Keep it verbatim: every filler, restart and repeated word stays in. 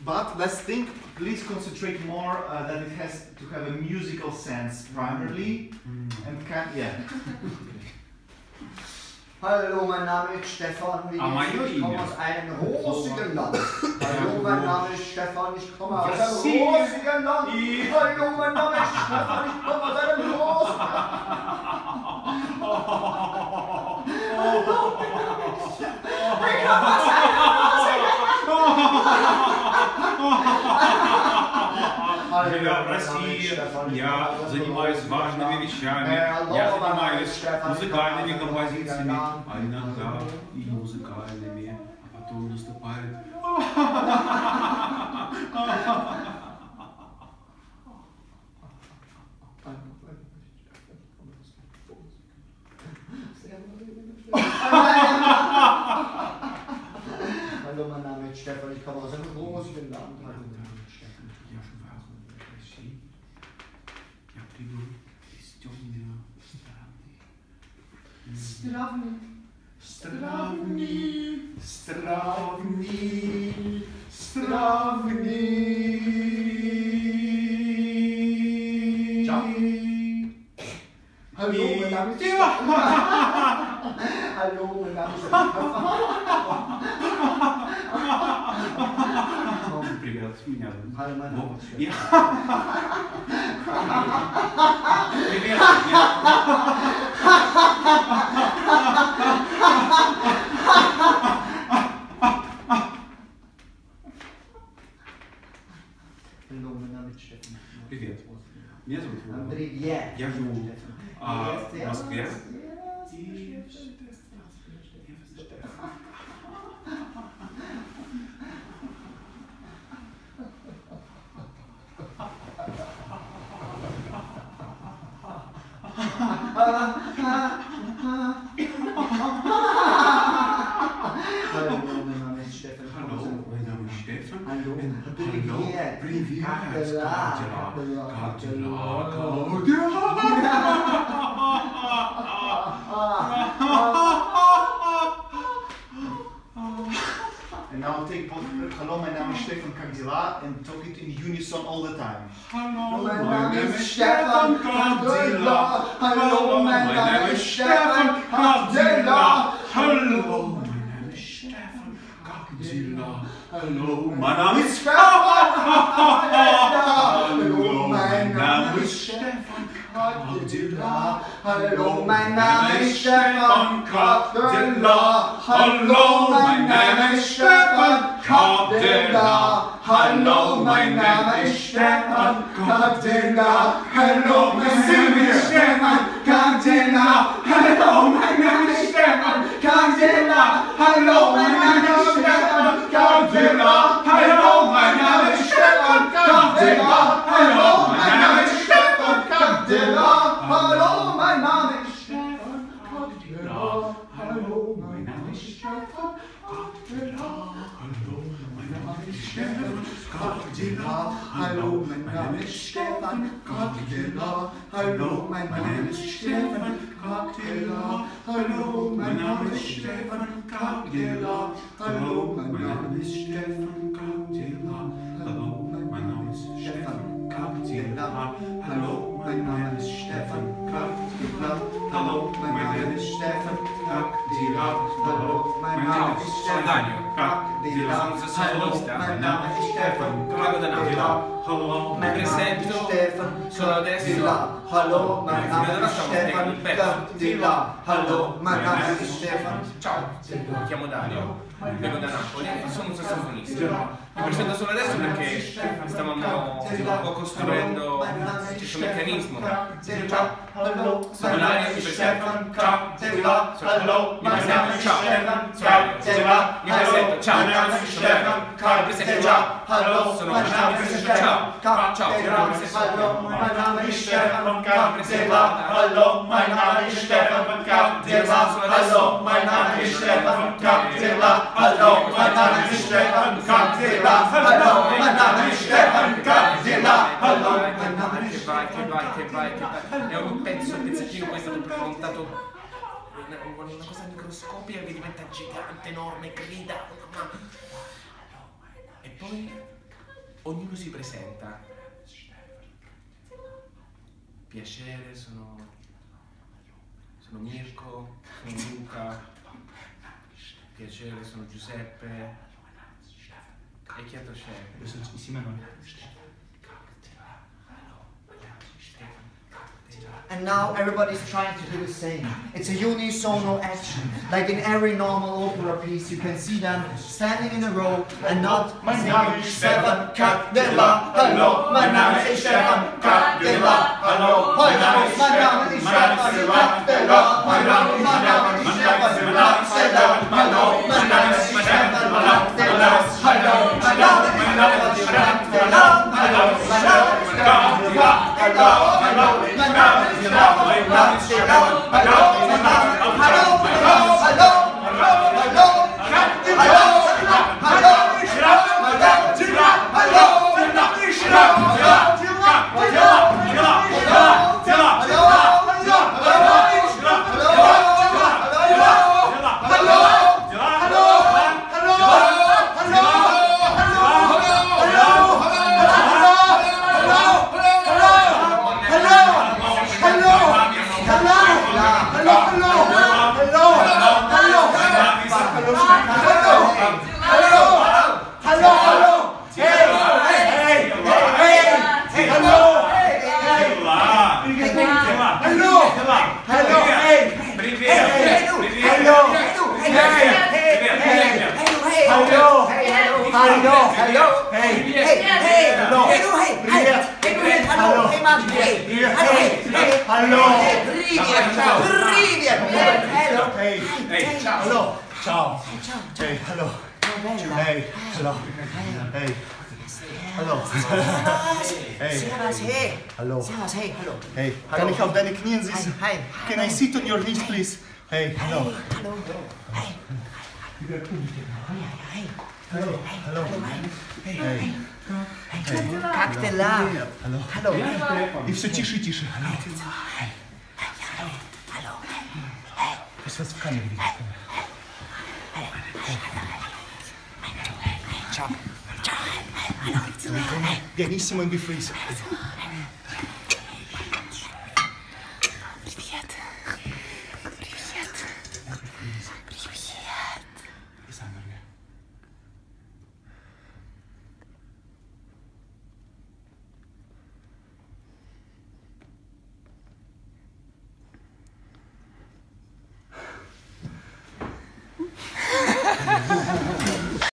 But let's think, please concentrate more uh, that it has to have a musical sense primarily. Mm. And can, yeah. Hallo, mein Name ist Stefan, wie geht's? Ich komme aus einem rosigen Land. Hallo, mein Name ist Stefan, ich komme aus einem rosigen Land. Hallo, mein Name ist Stefan, ich komme aus einem rosigen Я в России, я занимаюсь важными вещами, я занимаюсь музыкальными композициями, а иногда и музыкальными, а потом наступает... Hallo, mein Name ist Stefan, ich komme aus einem rosigen Land. Stravni, Stravni, Stravni, Stravni. Ciao. Hallo, mein Name ist Stefan. Hallo, mein Name ist Stefan. Привет, меня зовут. Hallo, mein Name ist Привет, Hallo, mein Name ist Stefan. Привет. Меня зовут Вова. Привет. Я живу а, в Москве. Hallo, mein Name ist Stefan. Hallo, mein Name ist Stefan. Hallo, Привет. Привет. Как дела? Как дела? Как Как дела? And now take both, hello, my name is Stefan, как дела? And talk it in unison all the time. Hallo, mein Name ist Stefan, как дела? Hallo, mein Name ist Stefan, как dela? Hallo, mein Name ist Stefan, как dela? Hallo, mein Name ist Stefan. Hallo, mein Name ist Stefan, как dela? Hallo, mein Name ist Stefan, как dela? Hallo, mein Name ist Stefan, как dela? Hallo, mein Name ist Stefan, как dela? Hallo, mein Name ist Stefan, как dela? Hallo, mein Name ist Stefan, как dela? Hallo, mein Name ist Stefan, как dela? Hallo, mein Name ist Stefan, как dela? Hallo, mein Name ist Stefan, как dela? Hallo, mein Name ist Stefan, как dela? Hallo, mein Name ist Stefan, как dela? Hallo, mein Name ist Stefan, Hallo, mein Name ist Stefan, как дела? Hallo, mein Name ist Stefan, как дела? Hallo, mein Name ist Stefan, как дела? Hallo, mein Name ist Stefan, как дела? Hallo, mein Name ist Stefan, как дела? Hallo, mein Name ist Stefan, как дела? Hallo, mein Name ist Stefan, как дела? Hallo, mein Name ist Stefan, как dela? Hallo, mein Name ist Stefan, Mago da Napoli. Hallo, Mi mein Name ist presento Stefan, solo adesso. Hallo, mein Eh, Name fino ad ora ist stavo Stefan, mettendo il pezzo. как dela? Hallo, mein Name ist Stefan. Ciao, mi chiamo Dario, vengo da Napoli e sono un sassofonista. Mi presento solo adesso perché stavamo un po' costruendo questo meccanismo. Ciao, sono Dario, mi presento. Ciao, ciao, mi presento. Ciao, ciao, mi presento. Ciao, mi presento. Ciao, sono Dario, mi presento. Ciao, ciao, mi presento. Mein Name ist Stefan, как дела? Hallo, mein Name ist Stefan, как дела? Hallo, mein Name ist Stefan, как dela? Hallo, mein Name ist Stefan, как dela? Hallo, mein Name ist Stefan, как dela? Hallo, mein Name ist Che vai, che vai, che vai, che vai. È un pezzo, un pezzettino poi è stato montato una, una cosa microscopica che diventa gigante, enorme, grida. E poi ognuno si presenta. Piacere, sono, sono Mirko, sono Luca. Piacere, sono Giuseppe. E chi altro c'è? Insieme a noi. And now everybody's trying to do the same. It's a unisono action. Like in every normal opera piece, you can see them standing in a row and not singing Stefan Candela. Hallo, mein Name ist Stefan Candela. Hallo, mein Name ist Stefan Candela. Mein Name ist Stefan Candela. Hallo, mein Name ist Stefan Candela. Hallo, mein Name ist Stefan Candela. Hallo, mein Name ist Stefan Candela. Hallo, mein Name ist Stefan Candela. Hallo, ciao. Hey, hallo. Hey, hallo. Hey. Hallo. Hey. Servus, hey. Hallo. Servus, hey, hallo. Hey, kann ich auf deine Knien sitzen? Hi. Can I sit on your knees, please? Hey, hallo. Hallo. Hey. Hey. Hallo. Hallo. Hey. Hey. Как дела? Hallo. Hallo. И все тише и тише. Hallo. Hallo. Пусть вас в камере видит. Ciao. Ciao. Pianissimo in B-freeze.